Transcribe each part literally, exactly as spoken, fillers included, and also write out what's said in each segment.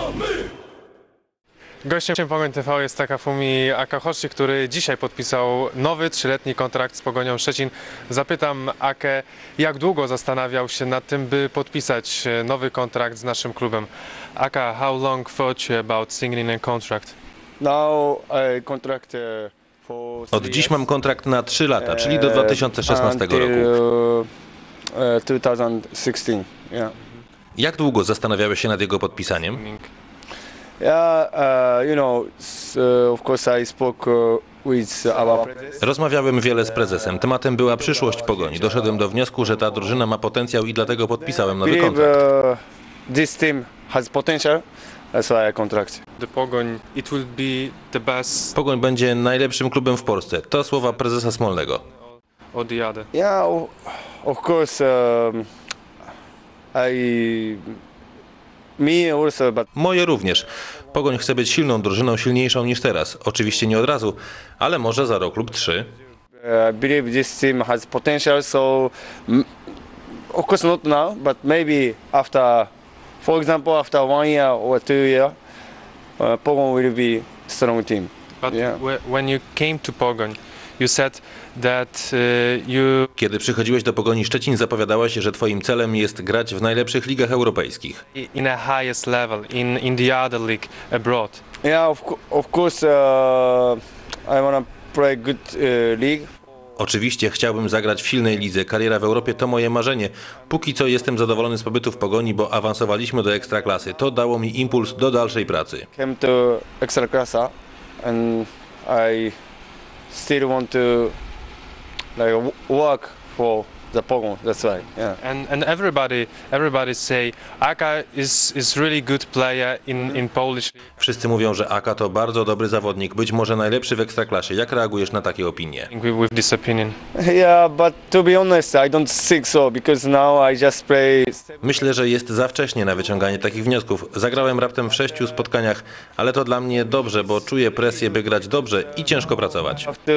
Gościem Pogoń T V jest Takafumi Akahoshi, który dzisiaj podpisał nowy trzyletni kontrakt z Pogonią Szczecin. Zapytam Akę, jak długo zastanawiał się nad tym, by podpisać nowy kontrakt z naszym klubem. Aka, how long thought you about signing a contract? Now I contract for Od dziś mam kontrakt na trzy lata, czyli do dwa tysiące szesnastego roku. dwa tysiące szesnasty, yeah. Jak długo zastanawiałeś się nad jego podpisaniem? Yeah, uh, you know, uh, of course I spoke uh, with our president. Rozmawiałem wiele z prezesem. Tematem była przyszłość Pogoni. Doszedłem do wniosku, że ta drużyna ma potencjał i dlatego podpisałem nowy Believe kontrakt. uh, this team has potential, that's why I contract. The Pogoń, it will be the best Pogoń będzie najlepszym klubem w Polsce. To słowa prezesa Smolnego. or the other. Yeah, of, of course um, I me also, but Moje również. Pogoń chce być silną drużyną, silniejszą niż teraz. Oczywiście nie od razu, ale może za rok lub trzy. I believe this team has potential, so mm, of course not now, but maybe after, for example, after one year or two year, uh, Pogoń will be strong team. But Yeah. whe- when you came to Pogoń, you said that uh, you Kiedy przychodziłeś do Pogoni Szczecin, zapowiadałeś, że twoim celem jest grać w najlepszych ligach europejskich. in a highest level, in, in the other league abroad. Yeah, of, co- of course, uh, I wanna play good uh, league. Oczywiście chciałbym zagrać w silnej lidze. Kariera w Europie to moje marzenie. Póki co jestem zadowolony z pobytu w Pogoni, bo awansowaliśmy do Ekstraklasy. To dało mi impuls do dalszej pracy. Came to Ekstraklasa, and I still want to like w- work for the Pogoń. That's why. Yeah. And and everybody everybody say Aka is is really good player in in Polish. Wszyscy mówią, że Aka to bardzo dobry zawodnik, być może najlepszy w Ekstraklasie. Jak reagujesz na takie opinie? With, with this opinion. Yeah, but to be honest, I don't think so because now I just play. Myślę, że jest za wcześnie na wyciąganie takich wniosków. Zagrałem raptem w sześciu spotkaniach, ale to dla mnie dobrze, bo czuję presję, by grać dobrze i ciężko pracować. After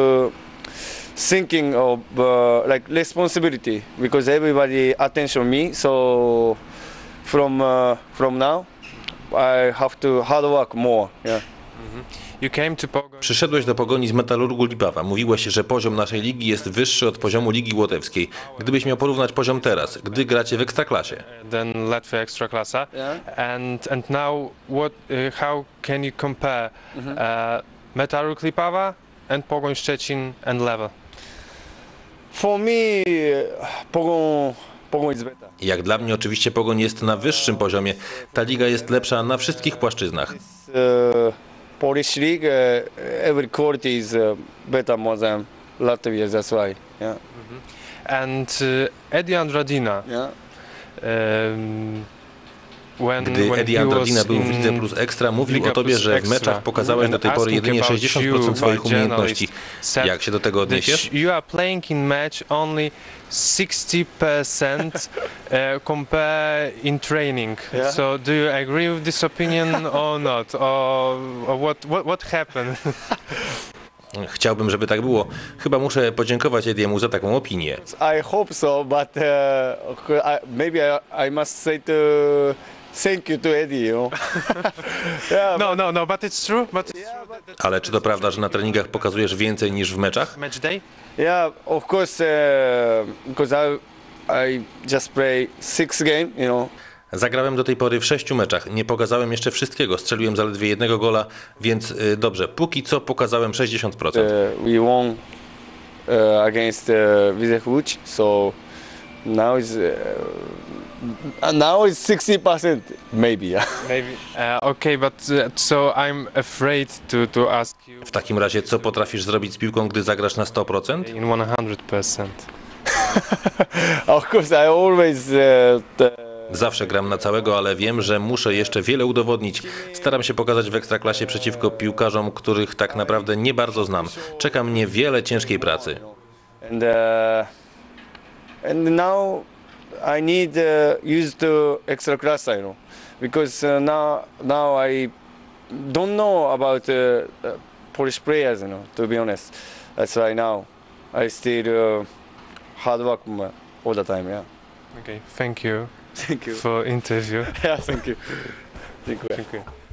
thinking of uh, like responsibility because everybody attention me. So from uh, from now, I have to hard work more. Yeah. You came to Pogoń. Przyszedłeś do Pogoni z Metalurgu Lipawa. Mówiłeś, że poziom naszej ligi jest wyższy od poziomu Ligi Łotewskiej. Gdybyś miał porównać poziom teraz, gdy gracie w Ekstraklasie. Than Latvia Ekstraklasa. Yeah. And and now what? Uh, how can you compare uh, Metalurg Lipawa and Pogoń Szczecin and level? For me, Pogoń Pogoń is better. Jak dla mnie oczywiście Pogoń jest na wyższym poziomie. Ta liga jest lepsza na wszystkich płaszczyznach. Uh, Polish league, uh, every quality is uh, better more than Latvia. That's why. Yeah. And uh, Eddie Andradina. Yeah. Um, when, Gdy when Eddie he was Andradina był w in Lidze Plus Ekstra, mówił Liga o tobie, Plus że w Extra meczach pokazałeś do tej pory and jedynie asking sześćdziesiąt about procent you swoich by umiejętności. journalist said Jak się do tego that odniesiesz? you are playing in match only sixty percent uh, compare in training. Yeah. So do you agree with this opinion or not? Or, or what, what, what happened? Chciałbym, żeby tak było. Chyba muszę podziękować Ediemu za taką opinię. I hope so, but uh, of course I, maybe I, I must say to thank you to Eddie. You know. Yeah. No, no, no, but it's true. But it's Yeah, true but, that- Ale czy to prawda, że na treningach pokazujesz więcej niż w meczach? match day? yeah, of course, uh, because I I just play six game. You know. Zagrałem do tej pory w sześciu meczach. Nie pokazałem jeszcze wszystkiego. Strzeliłem zaledwie jednego gola, więc y, dobrze. Póki co pokazałem sześćdziesiąt procent. Uh, we won uh, against uh, Wizek Łódź, so now is uh, now is sixty percent maybe. Yeah. Maybe. Uh, okay, but uh, so I'm afraid to, to ask you W takim razie, co potrafisz zrobić z piłką, gdy zagrasz na sto procent? in one hundred percent. Of course, I always. Uh, t- Zawsze gram na całego, ale wiem, że muszę jeszcze wiele udowodnić. Staram się pokazać w Ekstraklasie przeciwko piłkarzom, których tak naprawdę nie bardzo znam. Czeka mnie wiele ciężkiej pracy. and uh, and now I need uh, used to extra class, you know, because uh, now now I don't know about uh, uh, Polish players, you know. To be honest, that's why now I still uh, hard work all the time. Yeah. Okay, thank you Thank you. for interview. Yeah, thank you. Dziękuję. Dziękuję.